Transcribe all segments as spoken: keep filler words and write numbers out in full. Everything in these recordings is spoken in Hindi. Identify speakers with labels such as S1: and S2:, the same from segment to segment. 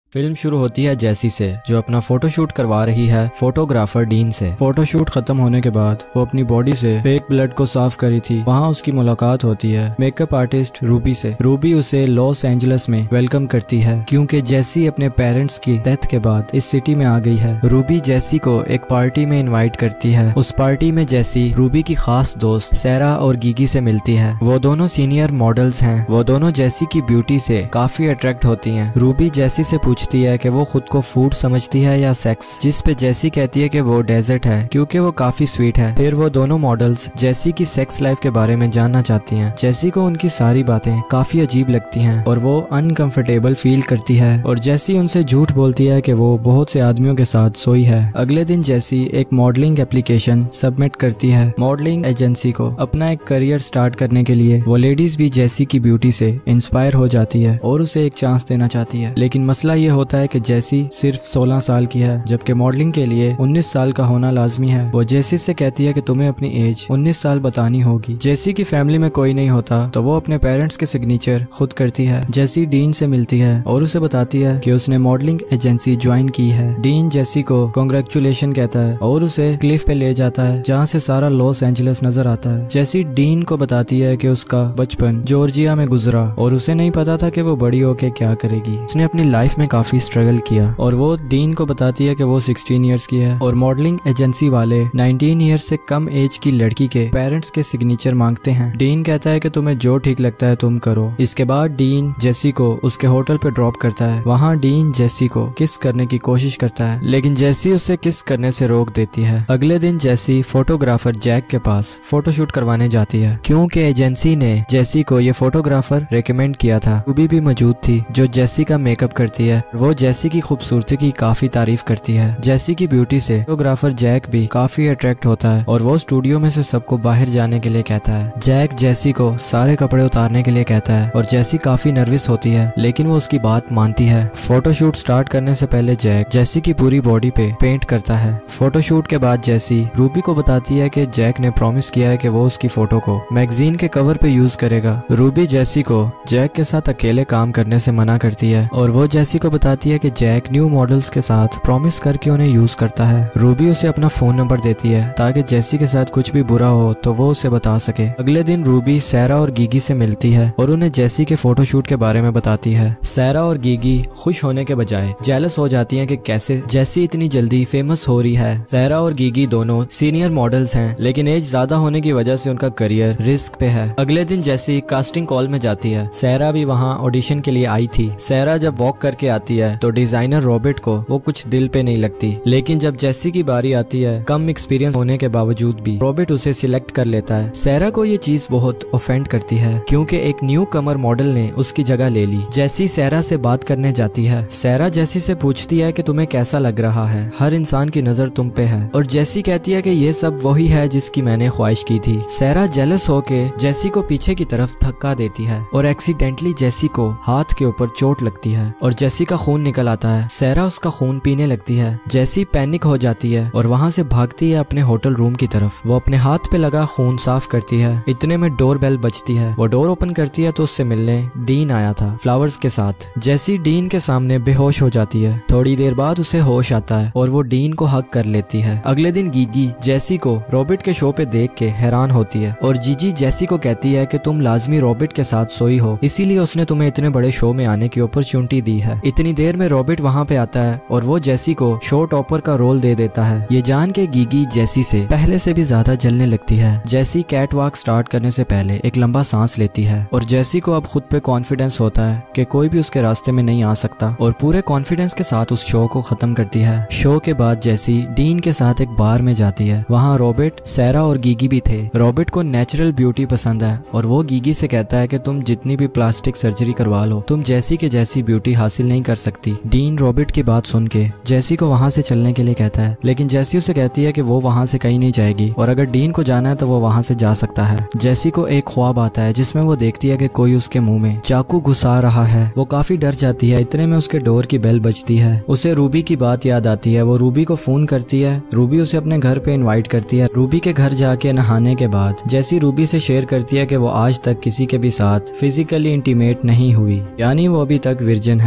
S1: फिल्म शुरू होती है जैसी से, जो अपना फोटोशूट करवा रही है फोटोग्राफर डीन से। फोटोशूट खत्म होने के बाद वो अपनी बॉडी से फेक ब्लड को साफ करी थी। वहाँ उसकी मुलाकात होती है मेकअप आर्टिस्ट रूबी से। रूबी उसे लॉस एंजलिस में वेलकम करती है क्योंकि जैसी अपने पेरेंट्स की डेथ के बाद इस सिटी में आ गई है। रूबी जैसी को एक पार्टी में इन्वाइट करती है। उस पार्टी में जैसी रूबी की खास दोस्त सैरा और गीगी से मिलती है। वो दोनों सीनियर मॉडल्स हैं। वो दोनों जैसी की ब्यूटी से काफी अट्रैक्ट होती हैं। रूबी जैसी से पूछती है कि वो खुद को फूड समझती है या सेक्स, जिस पे जैसी कहती है कि वो डेजर्ट है क्योंकि वो काफी स्वीट है। फिर वो दोनों मॉडल्स जैसी की सेक्स लाइफ के बारे में जानना चाहती हैं। जैसी को उनकी सारी बातें काफी अजीब लगती हैं और वो अनकंफर्टेबल फील करती है और जैसी उनसे झूठ बोलती है कि वो बहुत से आदमियों के साथ सोई है। अगले दिन जैसी एक मॉडलिंग एप्लीकेशन सबमिट करती है मॉडलिंग एजेंसी को। अपना एक करियर स्टार्ट करने के लिए वो लेडीज भी जैसी की ब्यूटी से इंस्पायर हो जाती है और उसे एक चांस देना चाहती है। लेकिन मसला ये होता है कि जैसी सिर्फ सोलह साल की है जबकि मॉडलिंग के लिए उन्नीस साल का होना लाजमी है। वो जैसी से कहती है कि तुम्हें अपनी एज उन्नीस साल बतानी होगी। जैसी की फैमिली में कोई नहीं होता तो वो अपने पेरेंट्स के सिग्नेचर खुद करती है। जैसी डीन से मिलती है और उसे बताती है कि उसने मॉडलिंग एजेंसी ज्वाइन की है। डीन जैसी को कांग्रेचुलेशन कहता है और उसे क्लिफ पे ले जाता है जहाँ से सारा लॉस एंजलिस नजर आता है। जैसी डीन को बताती है कि उसका बचपन जॉर्जिया में गुजरा और उसे नहीं पता था कि वो बड़ी होके क्या करेगी। उसने अपनी लाइफ में काफी स्ट्रगल किया और वो डीन को बताती है कि वो सोलह इयर्स की है और मॉडलिंग एजेंसी वाले उन्नीस इयर्स से कम एज की लड़की के पेरेंट्स के सिग्नेचर मांगते हैं। डीन कहता है कि तुम्हें जो ठीक लगता है तुम करो। इसके बाद डीन जैसी को उसके होटल पे ड्रॉप करता है। वहाँ डीन जैसी को किस करने की कोशिश करता है लेकिन जैसी उसे किस करने से रोक देती है। अगले दिन जैसी फोटोग्राफर जैक के पास फोटोशूट करवाने जाती है क्योंकि एजेंसी ने जैसी को ये फोटोग्राफर रेकमेंड किया था। रूबी भी मौजूद थी जो जैसी का मेकअप करती है। वो जैसी की खूबसूरती की काफी तारीफ करती है। जैसी की ब्यूटी से फोटोग्राफर जैक भी काफी अट्रैक्ट होता है और वो स्टूडियो में से सबको बाहर जाने के लिए कहता है। जैक जैसी को सारे कपड़े उतारने के लिए कहता है और जैसी काफी नर्वस होती है लेकिन वो उसकी बात मानती है। फोटोशूट स्टार्ट करने से पहले जैक जैसी की पूरी बॉडी पे पेंट करता है। फोटोशूट के बाद जैसी रूबी को बताती है कि जैक ने प्रॉमिस किया है कि वो उसकी फोटो को मैगजीन के कवर पे यूज करेगा। रूबी जैसी को जैक के साथ अकेले काम करने से मना करती है और वो जैसी को बताती है कि जैक न्यू मॉडल्स के साथ प्रॉमिस करके उन्हें यूज करता है। रूबी उसे अपना फोन नंबर देती है ताकि जैसी के साथ कुछ भी बुरा हो तो वो उसे बता सके। अगले दिन रूबी सैरा और गीगी से मिलती है और उन्हें जैसी के फोटोशूट के बारे में बताती है। सैरा और गीगी खुश होने के बजाय जेलस हो जाती हैं कि कैसे जैसी इतनी जल्दी फेमस हो रही है। सैरा और गीगी दोनों सीनियर मॉडल्स हैं लेकिन एज ज्यादा होने की वजह से उनका करियर रिस्क पे है। अगले दिन जैसी कास्टिंग कॉल में जाती है। सैरा भी वहाँ ऑडिशन के लिए आई थी। सैरा जब वॉक करके आती है तो डिजाइनर रॉबर्ट को वो कुछ दिल पे नहीं लगती लेकिन जब जैसी की बारी आती है कम एक्सपीरियंस होने के बावजूद भी रॉबर्ट उसे सिलेक्ट कर लेता है। सैरा को ये चीज बहुत ऑफेंड करती है क्योंकि एक न्यू कमर मॉडल ने उसकी जगह ले ली। जैसी सैरा से बात करने जाती है। सैरा जैसी से पूछती है कि तुम्हें कैसा लग रहा है, हर इंसान की नजर तुम पे है और जैसी कहती है कि ये सब वही है जिसकी मैंने ख्वाहिश की थी। सैरा जेलस होके जैसी को पीछे की तरफ धक्का देती है और एक्सीडेंटली जैसी को हाथ के ऊपर चोट लगती है और जैसी का खून निकल आता है। सैरा उसका खून पीने लगती है। जैसी पैनिक हो जाती है और वहाँ से भागती है अपने होटल रूम की तरफ। वो अपने हाथ पे लगा खून साफ करती है। इतने में डोर बेल बजती है। वो डोर ओपन करती है तो उससे मिलने डीन आया था फ्लावर्स के साथ। जैसी डीन के सामने बेहोश हो जाती है। थोड़ी देर बाद उसे होश आता है और वो डीन को हग कर लेती है। अगले दिन गीगी जैसी को रॉबर्ट के शो पे देख के हैरान होती है और जीजी जैसी को कहती है कि तुम लाजमी रॉबर्ट के साथ सोई हो, इसीलिए उसने तुम्हें इतने बड़े शो में आने की अपॉर्चुनिटी दी है। इतनी देर में रॉबर्ट वहाँ पे आता है और वो जैसी को शो टॉपर का रोल दे देता है। ये जान के गीगी जैसी से पहले से भी ज्यादा जलने लगती है। जैसी कैट वॉक स्टार्ट करने से पहले एक लंबा सांस लेती है और जैसी को अब खुद पे कॉन्फिडेंस होता है कि कोई भी उसके रास्ते में नहीं आ सकता और पूरे कॉन्फिडेंस के साथ उस शो को खत्म करती है। शो के बाद जैसी डीन के साथ एक बार में जाती है। वहाँ रॉबर्ट, सैरा और गीगी भी थे। रॉबर्ट को नेचुरल ब्यूटी पसंद है और वो गीगी से कहता है कि तुम जितनी भी प्लास्टिक सर्जरी करवा लो तुम जैसी के जैसी ब्यूटी हासिल नहीं कर सकती। डीन रॉबर्ट की बात सुन के जैसी को वहाँ से चलने के लिए कहता है लेकिन जैसी उसे कहती है कि वो वहाँ से कहीं नहीं जाएगी और अगर डीन को जाना है तो वो वहाँ से जा सकता है। जैसी को एक ख्वाब आता है जिसमें वो देखती है कि कोई उसके मुंह में चाकू घुसा रहा है। वो काफी डर जाती है। इतने में उसके डोर की बेल बजती है। उसे रूबी की बात याद आती है। वो रूबी को फोन करती है। रूबी उसे अपने घर पे इनवाइट करती है। रूबी के घर जाके नहाने के बाद जैसी रूबी से शेयर करती है कि वो आज तक किसी के भी साथ फिजिकली इंटीमेट नहीं हुई, यानी वो अभी तक वर्जिन है। ये सुन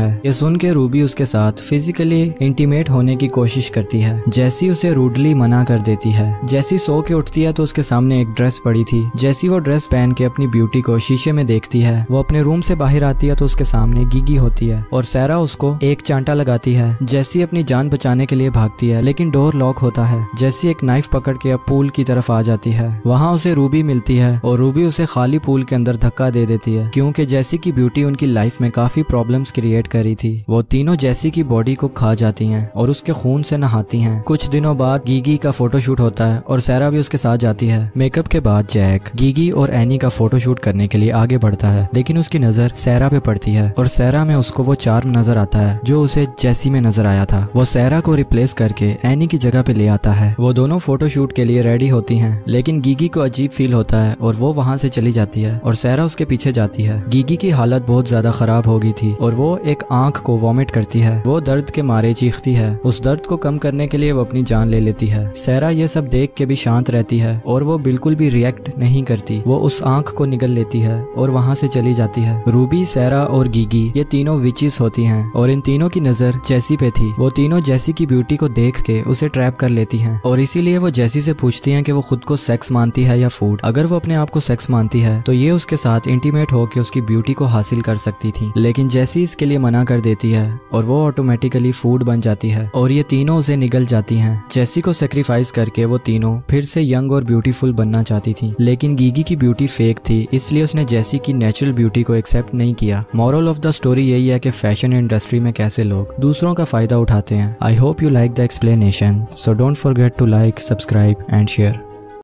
S1: सुन के रूबी उसके साथ फिजिकली इंटीमेट होने की कोशिश करती है। जैसी उसे रूडली मना कर देती है। जैसी सो के उठती है तो उसके सामने एक ड्रेस पड़ी थी। जैसी वो ड्रेस पहन के अपनी ब्यूटी को शीशे में देखती है, वो अपने रूम से बाहर आती है तो उसके सामने गीगी होती है और सैरा उसको एक चांटा लगाती है। जैसी अपनी जान बचाने के लिए भागती है लेकिन डोर लॉक होता है। जैसी एक नाइफ पकड़ के अब पूल की तरफ आ जाती है। वहाँ उसे रूबी मिलती है और रूबी उसे खाली पूल के अंदर धक्का दे देती है क्योंकि जैसी की ब्यूटी उनकी लाइफ में काफी प्रॉब्लम्स क्रिएट करी थी। वो तीनों जैसी की बॉडी को खा जाती हैं और उसके खून से नहाती हैं। कुछ दिनों बाद गीगी का फोटोशूट होता है और सैरा भी उसके साथ जाती है। मेकअप के बाद जैक गीगी और एनी का फोटोशूट करने के लिए आगे बढ़ता है लेकिन उसकी नजर सैरा पे पड़ती है और सैरा में उसको वो चार्म नजर आता है जो उसे जैसी में नजर आया था। वो सैरा को रिप्लेस करके एनी की जगह पे ले आता है। वो दोनों फोटोशूट के लिए रेडी होती हैं लेकिन गीगी को अजीब फील होता है और वो वहाँ से चली जाती है और सैरा उसके पीछे जाती है। गीगी की हालत बहुत ज्यादा खराब हो गई थी और वो एक आंख को वॉमिट करती है। वो दर्द के मारे चीखती है। उस दर्द को कम करने के लिए वो अपनी जान ले लेती है। सैरा ये सब देख के भी शांत रहती है और वो बिल्कुल भी रिएक्ट नहीं करती। वो उस आंख को निगल लेती है और वहाँ से चली जाती है। रूबी, सैरा और गीगी ये तीनों विचेस होती हैं और इन तीनों की नजर जैसी पे थी। वो तीनों जैसी की ब्यूटी को देख के उसे ट्रैप कर लेती हैं और इसीलिए वो जैसी से पूछती हैं कि वो खुद को सेक्स मानती है या फूड। अगर वो अपने आप को सेक्स मानती है तो ये उसके साथ इंटीमेट होकर उसकी ब्यूटी को हासिल कर सकती थी, लेकिन जैसी इसके लिए मना कर देती है और वो ऑटोमेटिकली फूड बन जाती है और ये तीनों उसे निगल जाती हैं। जैसी को सेक्रीफाइस करके वो तीनों फिर से यंग और ब्यूटीफुल बनना चाहती थी, लेकिन गीगी की ब्यूटी फेक थी इसलिए उसने जैसी की नेचुरल ब्यूटी को एक्सेप्ट नहीं किया। मॉरल ऑफ द स्टोरी यही है कि फैशन इंडस्ट्री में कैसे लोग दूसरों का फायदा उठाते हैं। I hope you like the explanation, so don't forget to like, subscribe and share.